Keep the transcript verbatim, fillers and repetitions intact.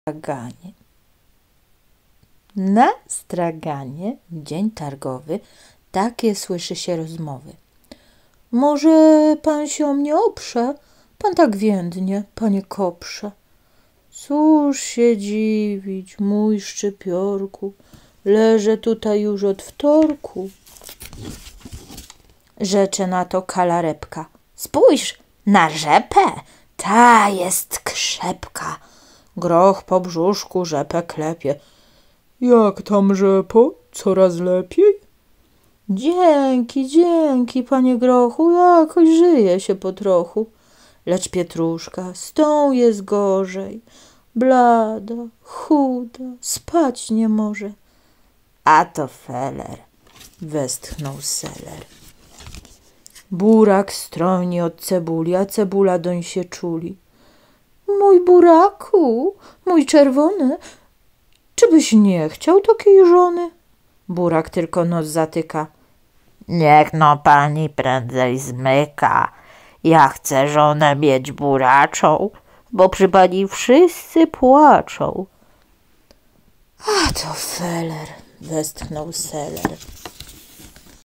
straganie. Na straganie w dzień targowy takie słyszy się rozmowy. Może pan się o mnie oprze? Pan tak więdnie, panie koprze. Cóż się dziwić, mój szczypiorku, leżę tutaj już od wtorku. Rzecze na to kalarepka. Spójrz na rzepę, ta jest krzepka. Groch po brzuszku rzepę klepie. Jak tam rzepo? Coraz lepiej? Dzięki, dzięki, panie grochu, jakoś żyje się po trochu. Lecz pietruszka z tą jest gorzej. Blada, chuda, spać nie może. A to feler, westchnął seler. Burak stroni od cebuli, a cebula doń się czuli. Mój buraku, mój czerwony, czy byś nie chciał takiej żony? Burak tylko nos zatyka. Niech no pani prędzej zmyka. Ja chcę żonę mieć buraczą, bo przy pani wszyscy płaczą. A to feler, westchnął seler.